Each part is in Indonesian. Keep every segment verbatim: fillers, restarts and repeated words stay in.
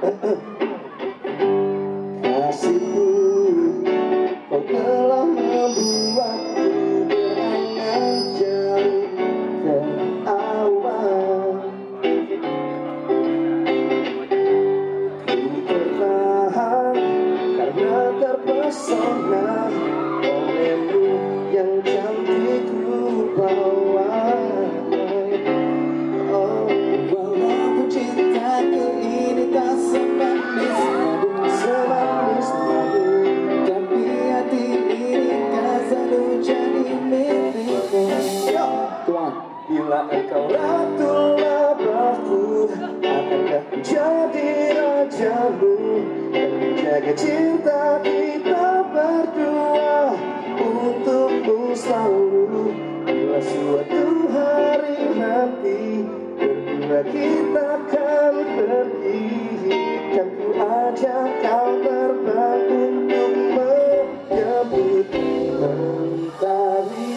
Kasihku, kau telah membuatku berangan jauh ke awal. Ku tertahan karena terpesona olehmu yang cantik rupawan. Oh, walaupun cintaku ini tak semanis madu, semanis madu, tapi hati ini kan selalu jadi milikku. Tuan, bila engkau ratu lebahku, akankah ku jadi rajamu dan menjaga cinta kita berdua untukmu selalu. Bila suatu hari nanti berdua kita akan pergi, kan ku ajak kau terbang untuk menyambut mentari.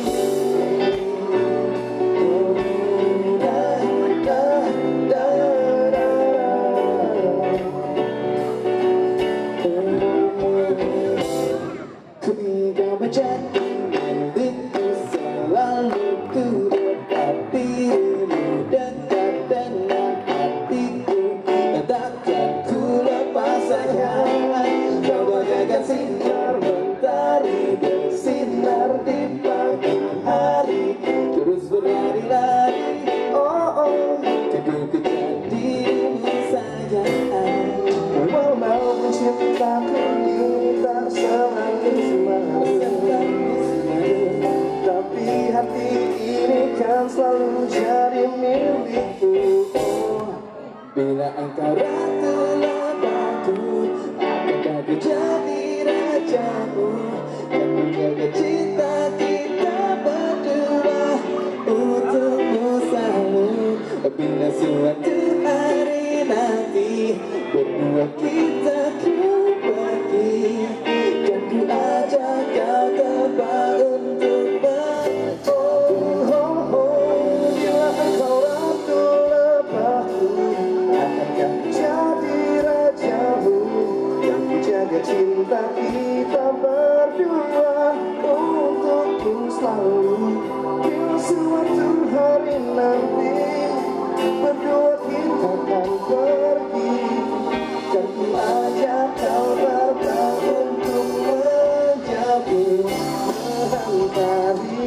Ku ingin menjadi milikku selalu, ku dekatimu dekat dengan hatiku, takkan ku lepas sayang. Kau bagaikan sinar mentari bersinar di pagi hari, terus berlari-lari, oh oh, teguh ku jadimu sayang. Walaupun cintaku ini tak semanis madu, tapi hati ini kan selalu jadi milikku. Oh, bila engkau ratu lebahku, akankah ku jadi rajamu dan menjaga cinta kita berdua untukmu selalu. Bila suatu hari nanti berdua kita akan pergi, kan ku ajak kau terbang untuk berjauh. Oh, oh, bila engkau ratu lebahku, akankah ku jadi rajamu yang menjaga cinta kita berdua untukku selalu. Bila suatu hari nanti berdua kita akan pergi, kan ku ajak kau terbang untuk menjauh mentari.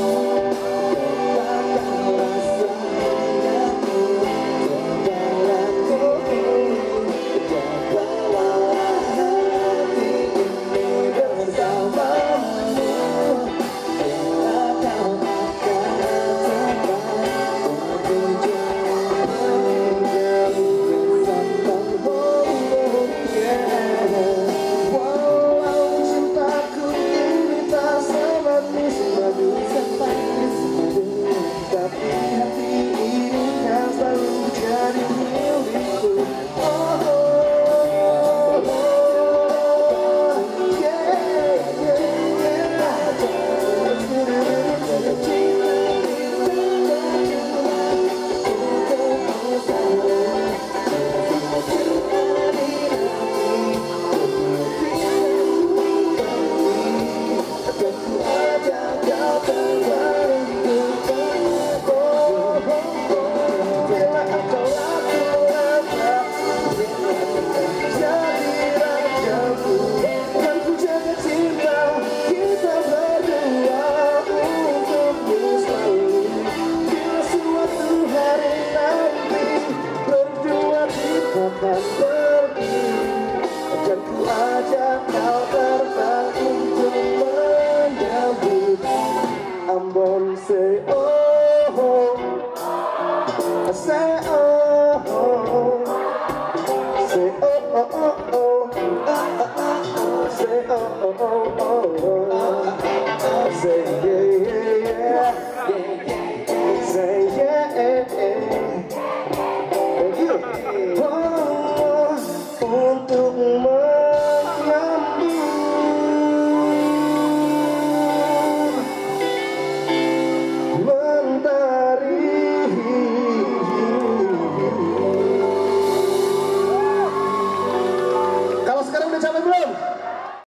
Katakan rasa ingatmu segalaku, dan bawalah hati ini bersamamu. Bila kau akan terbang menuju menjauh bersamamu, yeah. Walau cintaku ini tak semanis madu, semanis madu, tapi hati ini kan selalu jadi milikku. Oh, oh, oh, yeah, yeah, yeah. Jaga cinta kita berdua untukmu selalu. Suatu hari nanti berdua kita pergi, akan ku ajak kau terbang untuk berjauh. Oh, oh, oh, bila engkau ratu lebahku, jadi rajaku, kan ku jaga cinta kita berdua untukmu selalu. Bila suatu hari nanti berdua kita akan pergi, akan ku ajak kau terbang untuk menyambut Ambon. Say oh, oh, say oh, oh, say oh, oh, oh, oh, ah, ah, ah, oh, say oh, oh, oh,